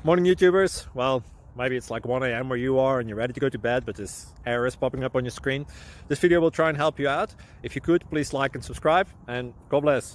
Morning YouTubers. Well, maybe it's like 1 a.m. where you are and you're ready to go to bed, but this error is popping up on your screen. This video will try and help you out. If you could, please like and subscribe, and God bless.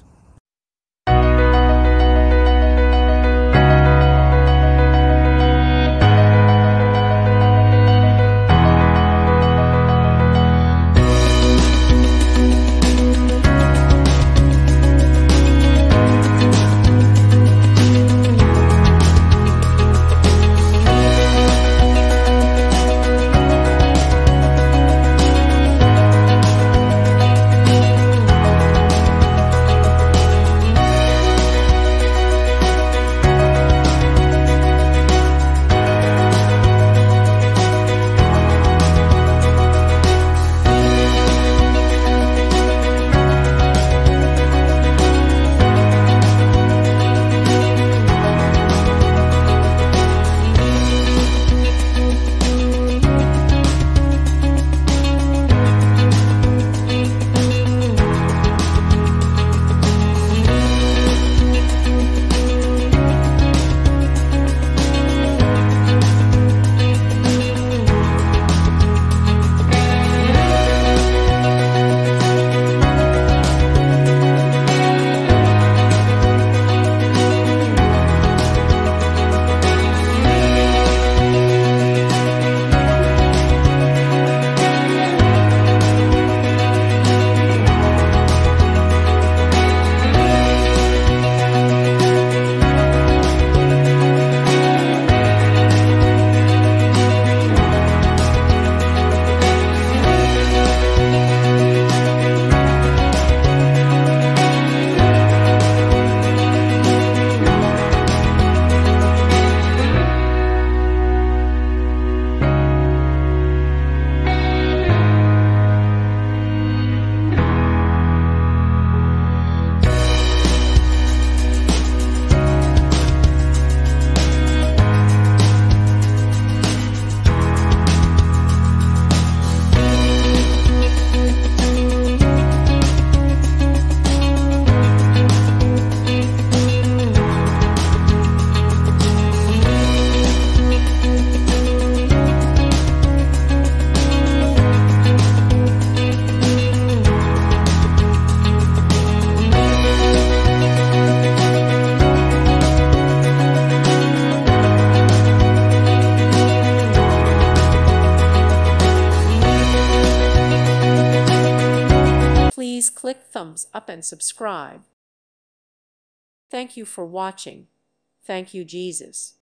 Please click thumbs up and subscribe. Thank you for watching. Thank you, Jesus.